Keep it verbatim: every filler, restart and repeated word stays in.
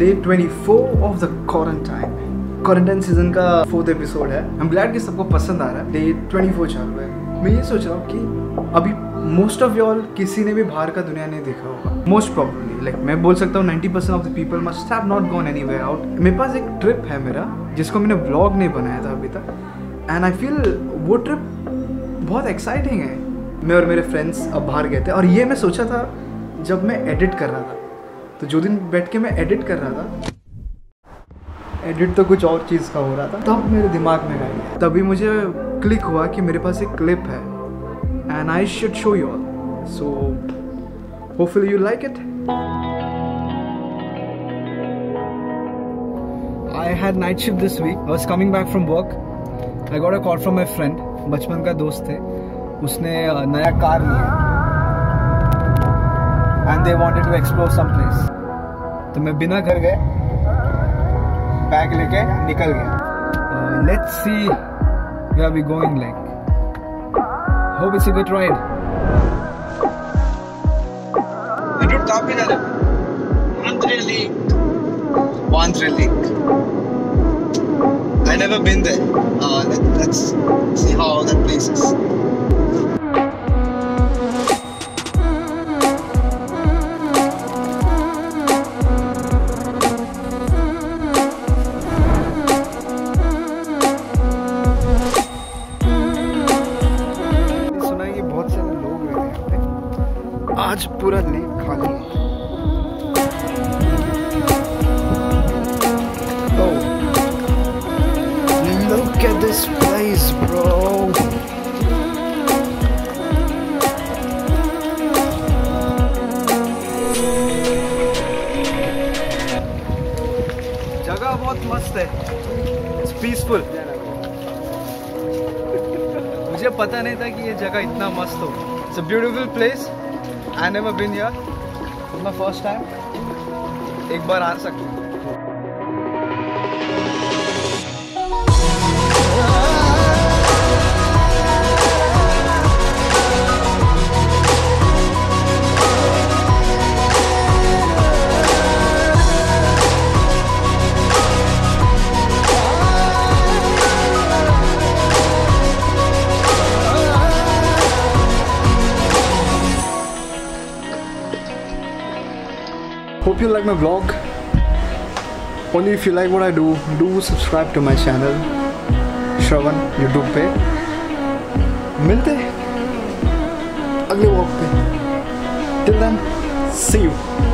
Day twenty four of the quarantine. Quarantine season का fourth episode है। I am glad कि सबको पसंद आ रहा है। डे ट्वेंटी फोर चालू है। मैं ये सोच रहा हूँ कि अभी मोस्ट ऑफ यॉल किसी ने भी बाहर का दुनिया नहीं देखा होगा। मोस्ट प्रॉब्ली लाइक मैं बोल सकता हूँ ninety percent of the people must have not gone anywhere out. मेरे पास एक ट्रिप है मेरा जिसको मैंने व्लॉग नहीं बनाया था अभी तक, एंड आई फील वो ट्रिप बहुत एक्साइटिंग है। मैं और मेरे फ्रेंड्स अब बाहर गए थे और ये मैं सोचा था जब मैं एडिट कर रहा था। तो जो दिन बैठ के मैं एडिट कर रहा था, एडिट तो कुछ और चीज़ का हो रहा था, तब मेरे दिमाग में आया, तभी मुझे क्लिक हुआ कि मेरे पास एक क्लिप है and I should show you all. So hopefully you like it. I had night shift this week. I was coming back from work. I got a call from my friend, बचपन का दोस्त थे। उसने नया car लिया and they wanted to explore some place. तो मैं बिना घर गए बैग लेके निकल गया। Let's see where we going like. Hope it's a good ride. Dude, कहाँ पे जा रहे हो? Andhra Lake. Andhra Lake. I never been there. Uh, let, let's see how that place is. सुना है कि बहुत सारे लोग हैं यहाँ पे। आज पूरा लेक खाली है। Oh, look at this place, bro. जगह बहुत मस्त है। It's peaceful. मुझे पता नहीं था कि ये जगह इतना मस्त हो। It's a beautiful place. I never been here. It's my first time. एक बार आ सकता हूँ। Hope you like my vlog. Only if you like what I do, do subscribe to my channel Shravan YouTube पे। मिलते हैं अगले vlog पे। Till then, see you.